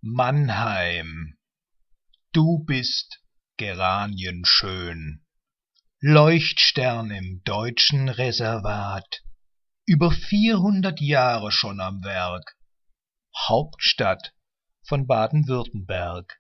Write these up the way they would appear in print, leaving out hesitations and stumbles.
Mannheim, du bist geranienschön, Leuchtstern im deutschen Reservat, über 400 Jahre schon am Werk, Hauptstadt von Baden-Württemberg.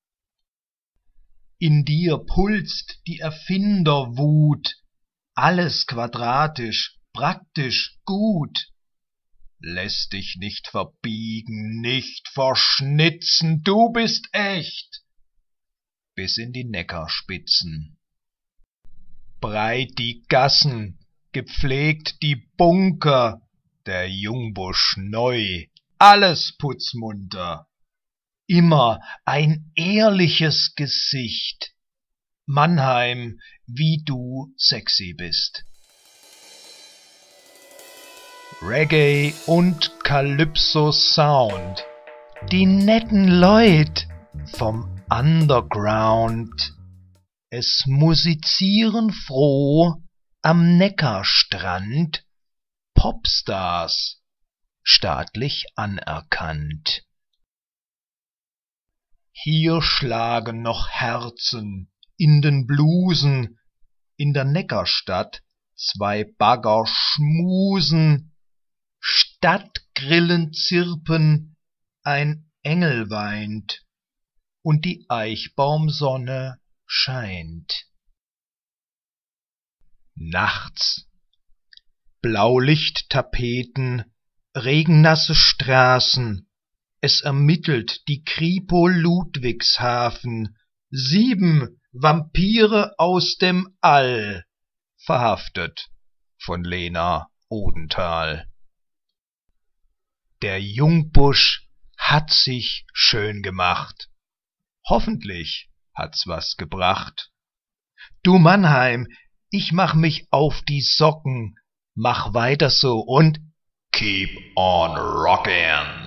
In dir pulst die Erfinderwut, alles quadratisch, praktisch, gut. Lässt dich nicht verbiegen, nicht verschnitzen, du bist echt, bis in die Neckarspitzen. Breit die Gassen, gepflegt die Bunker, der Jungbusch neu, alles putzmunter. Immer ein ehrliches Gesicht, Mannheim, wie du sexy bist. Reggae und Calypso-Sound, die netten Leut vom Underground. Es musizieren froh am Neckarstrand Popstars, staatlich anerkannt. Hier schlagen noch Herzen in den Blusen, in der Neckarstadt 2 Bagger schmusen, Stadtgrillen zirpen, ein Engel weint und die Eichbaumsonne scheint. Nachts Blaulichttapeten, regennasse Straßen, es ermittelt die Kripo Ludwigshafen, 7 Vampire aus dem All, verhaftet von Lena Odenthal. Der Jungbusch hat sich schön gemacht, hoffentlich hat's was gebracht. Du Mannheim, ich mach mich auf die Socken, mach weiter so und keep on rockin'.